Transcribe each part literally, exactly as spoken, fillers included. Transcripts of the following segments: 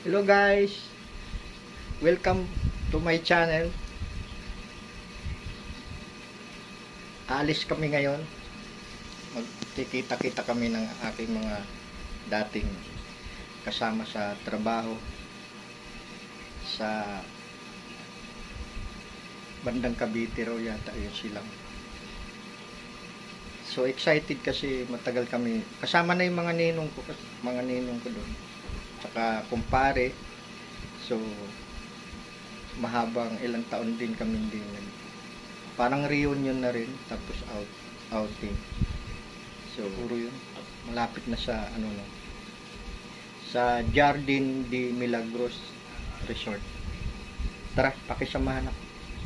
Hello guys, welcome to my channel. Aalis kami ngayon. Magkikita-kita kami ng aking mga dating kasama sa trabaho sa bandang Cavite raw yata yun silang. So excited kasi matagal kami kasama na yung mga ninong ko, mga ninong ko doon. Tsaka kumpare. So mahabang ilang taon din kami din. Parang reunion na rin tapos out outing. So puro yun. Malapit na sa ano no. Sa Jardin de Milagros Resort. Tara, pakisamahan ako.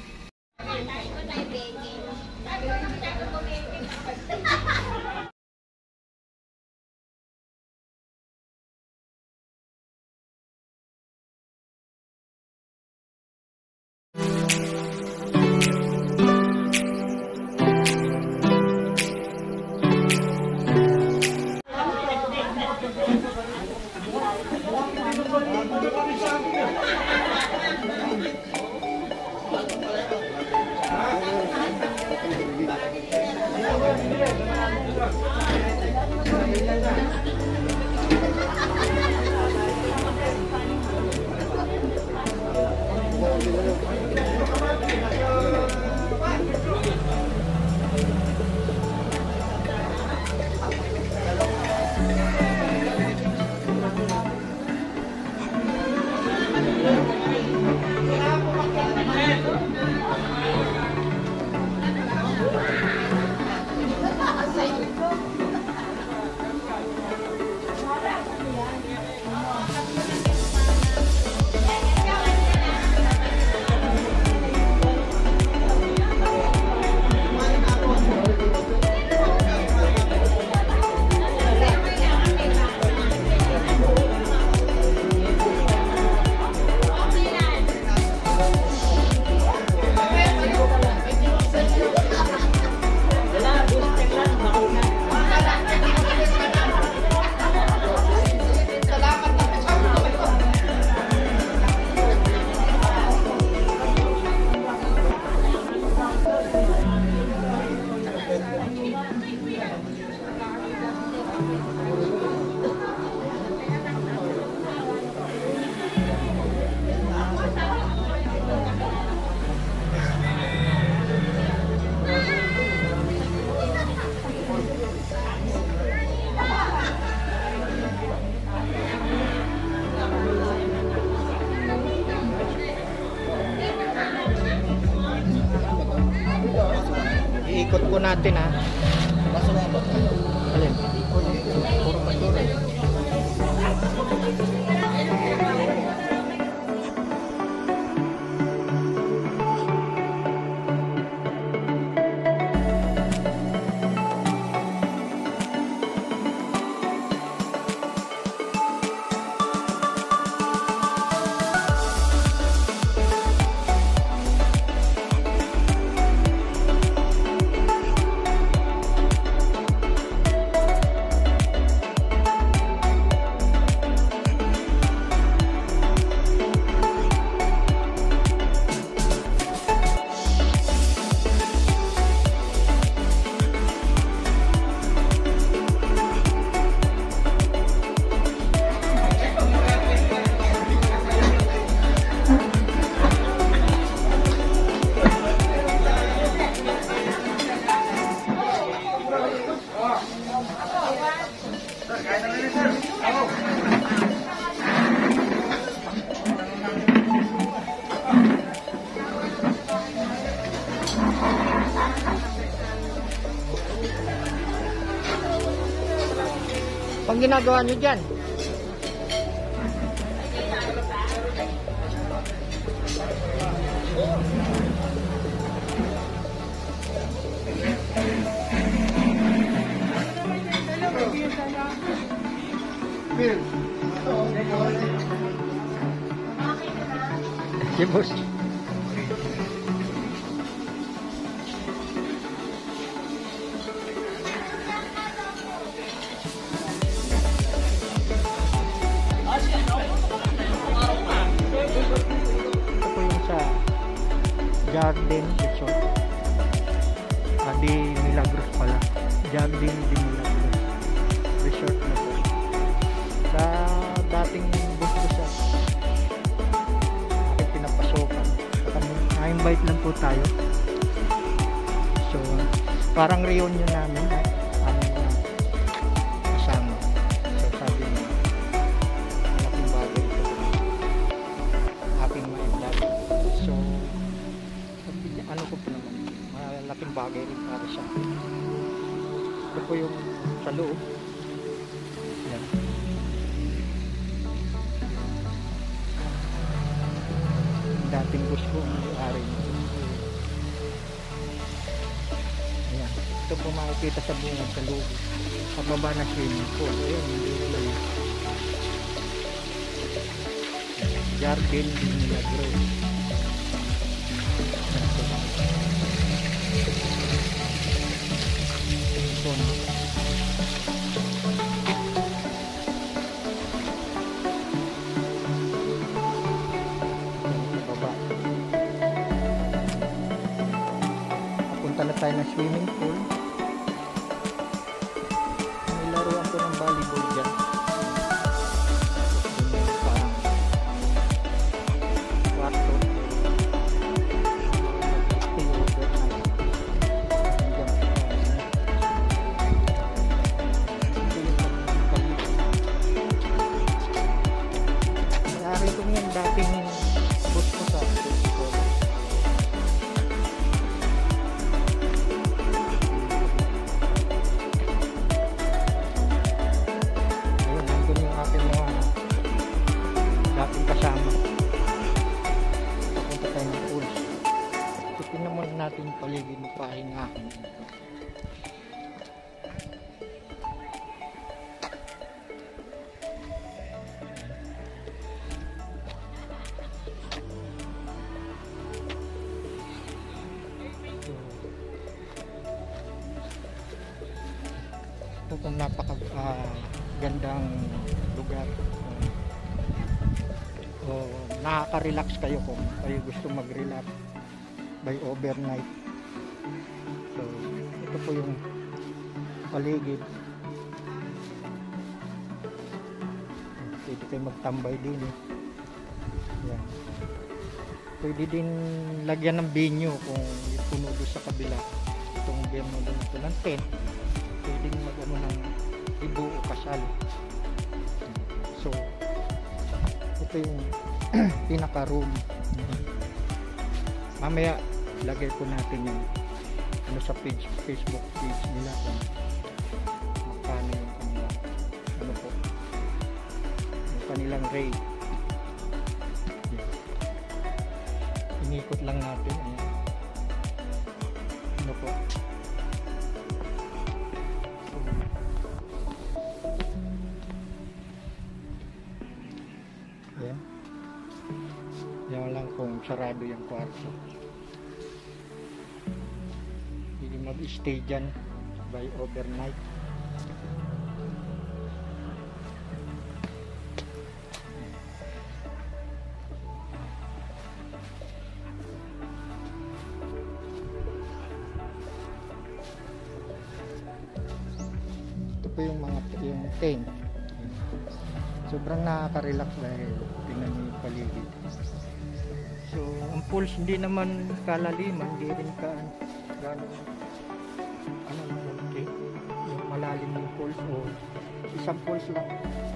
Iikot po natin ha. Alin? Puro basura. Pang ginagawa nyo dyan? Bill. Si boss. Garden Resort. Ah, di Milagros pala. Garden di Milagros Resort na po. Sa dating gusto sa aking pinapasokan. Na-invite lang po tayo. So, parang reunion namin. Aming uh, kasama. So, sabi niya, malaking bagay ito. Aking ma-invite. So, ano ko po naman, malaking bagay rin para sa akin. Ito po yung sa loob. Yan. Dating gusto ko may-ari nito. Ayan. Ito po makikita sa bungad sa loob. Sa baba na swimming pool. Ayan, hindi ito yun. Garden di Milagros. Ito na. Punta na tayo ng swimming pool. May laruan ko ng volleyball dyan. Parang kwarto. Mayari ko yung dating bus ko sa school. Dating kasama. Papunta tayo ng pool. Tingnan muna natin yung paligid ng pahingahan. Ito kung napaka uh, gandang lugar. O nakaka-relax kayo kung kayo gusto mag-relax by overnight. So ito po yung paligid. Pwede kayo magtambay din eh. Yan. Pwede din lagyan ng venue kung puno doon sa kabila. Itong venue doon ito ng tent. Pwede mag ano ng ibu o kasal. So ito yung pinaka room. Mamaya lagay ko natin yung ano sa page, Facebook page nila kung magkano yung kanilang ano po yung kanilang rate. Inikot lang natin. Ayan. Ano po yan. Yan lang kung sarado yung kwarto. Hindi mag-stay dyan by overnight. Ito po yung mga yung tent. Sobrang nakaka-relax dahil tingnan niyo yung paligid. So, ang pools hindi naman kalaliman, hindi rin ka gano'n ano lang, okay. Yung malalim yung pools o isang pools lang.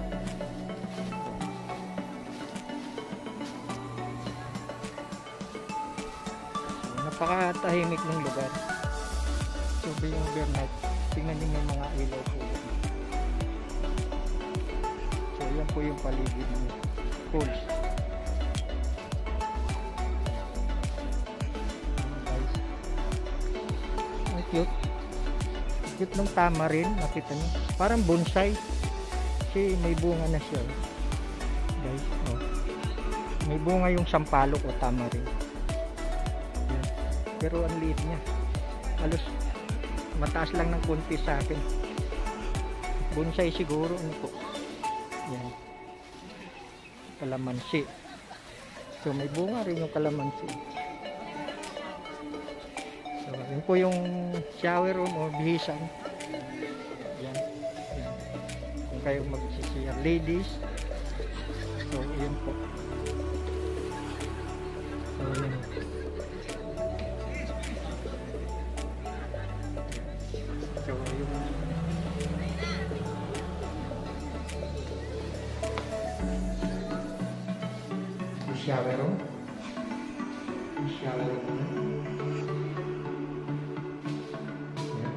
So, napakatahimik ng lugar. So, yung overnight, tingnan niyo yung mga ilaw po. Yan po yung paligid ng pools. Guys, ang cute. Cute ng tamarin, nakita niyo. Parang bonsai. Kasi may bunga na siya. Guys, oh. May bunga yung sampalok o tamarin. Yan. Pero ang liit niya. Halos mataas lang ng konti sa akin. Bonsai siguro. Ano po? Yan. Kalamansi. So may bunga rin yung kalamansi. So, yun po yung shower room o bihisan. Yan. Yan. Kung kayo mag-C R ladies. So, yun po. So, yun. So, yung shower room. Shower room. Yan.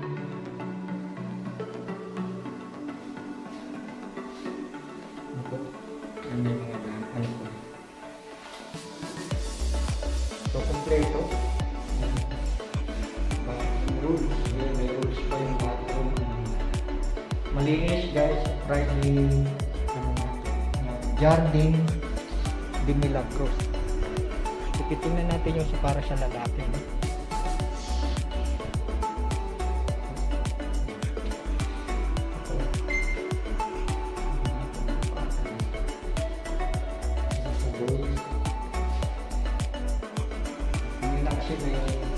Ito. Yan yung mga ano ko. So, kompleto. May rules. Yan, may rules pa yung bathroom. Malinis guys. Friday. Jardine de Milagros. Titingnan natin yung para sa lalaki. No? Hindi na kasi may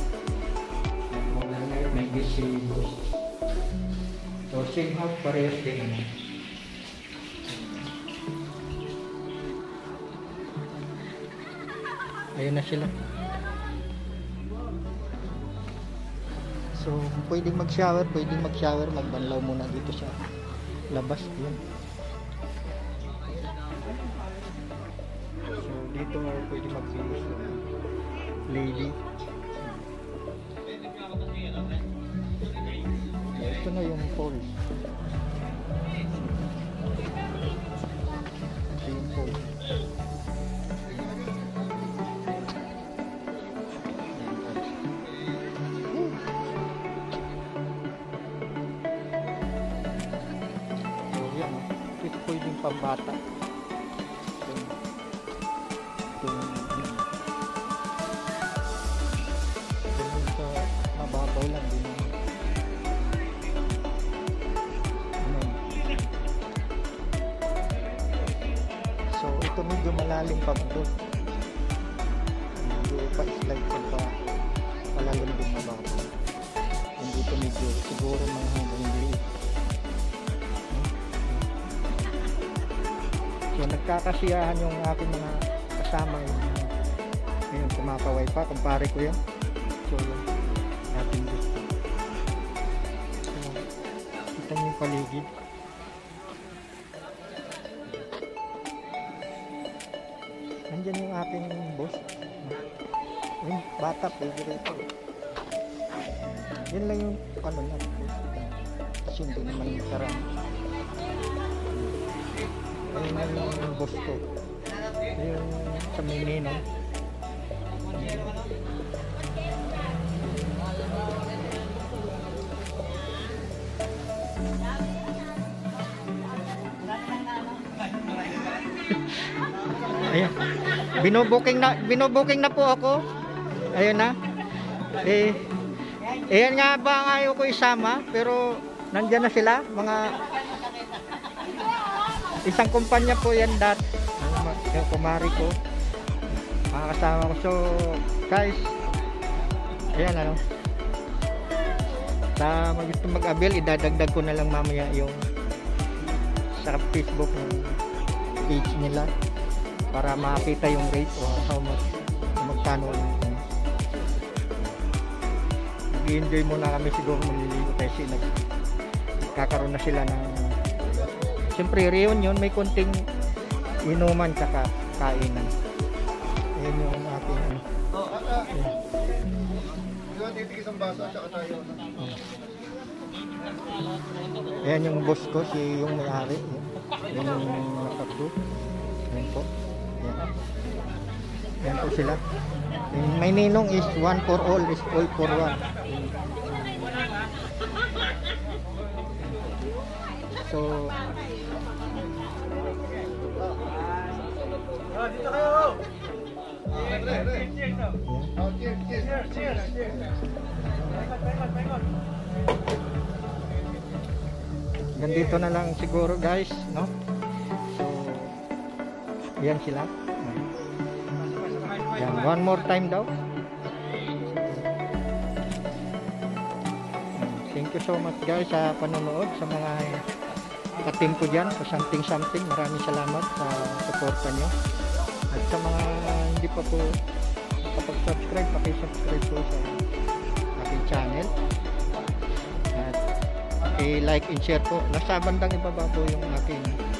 may gising. So same house parehas din. Ayun na sila. So, pwedeng mag-shower, pwedeng mag-shower, magbanlaw muna dito sa labas. Yun. So, dito pwedeng mag-bihis lady. Ito na yung falls. Ito yung falls. Ito po yung pambata. Ito yung sa mababaw lang din. So ito medyo malalim pa doon. Medyo pa-slide pa pa malalim din mababaw. Hindi ito medyo siguro mga hanggang liit. So nagkakasiyahan yung aking mga kasama yung ngayon kumakaway pa, kumpare ko yan. So yun, ating gusto. So, kita nyo yung paligid. Nandyan yung aking boss. Yung bata, pwede rito. Yan lang yung ano na. Kasi hindi naman karami. Ayun na yung boss ko. Yung sa Minino. Ayan. Binubuking na, binubuking na po ako. Ayun na. Eh, ayan nga ba ang ayaw ko isama, pero nandyan na sila, mga isang kumpanya po yan dat, yung kumari ko, mga kasama ko. So guys, ayan ano, sa mag gusto mag-avail, idadagdag ko na lang mamaya yung sa Facebook ng page nila para makita yung rate o how much, magkano. Mag-enjoy muna kami siguro, maliligo kasi nagkakaroon na sila ng siyempre reunion, may konting inuman tsaka kainan. Ayan yung ating ano. Ayan yung boss ko, si yung may-ari. Ayan yung nakapdo. Ayan po. Ayan. Ayan po sila. May ninong is one for all, is all for one. So Ah, dito kayo. Oh, cheers, cheers, cheers, cheers. Ganito na lang siguro guys, no? So yan sila. Yan, one more time daw. you so much guys sa panonood, sa mga katim ko dyan, sa something something. Maraming salamat sa suporta nyo. At sa mga hindi pa po nakapag-subscribe, paki-subscribe po sa aking channel. At i-like and share po. Nasa bandang ibaba po yung aking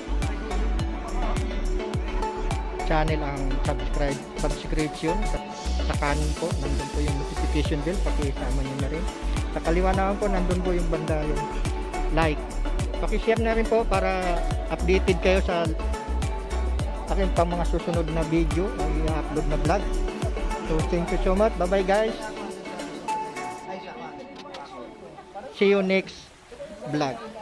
channel, ang subscribe subscription. Sa, sa kanan po, nandun po yung notification bell, paki-isama nyo na rin. Sa kaliwa naman po, nandun po yung banda yung like. Paki-share na rin po para updated kayo sa aking pang mga susunod na video na i-upload na vlog. So thank you so much. Bye bye guys. See you next vlog.